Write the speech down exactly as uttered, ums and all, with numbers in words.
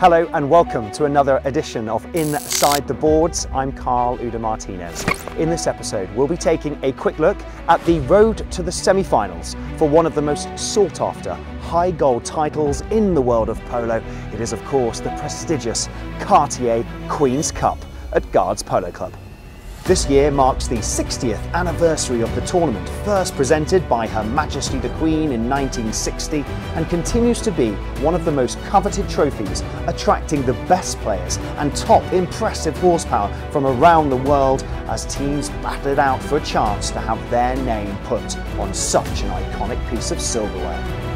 Hello and welcome to another edition of Inside the Boards. I'm Karl Ude-Martinez. In this episode, we'll be taking a quick look at the road to the semi-finals for one of the most sought-after high goal titles in the world of polo. It is, of course, the prestigious Cartier Queens Cup at Guards Polo Club. This year marks the sixtieth anniversary of the tournament, first presented by Her Majesty the Queen in nineteen sixty, and continues to be one of the most coveted trophies, attracting the best players and top impressive horsepower from around the world as teams battle it out for a chance to have their name put on such an iconic piece of silverware.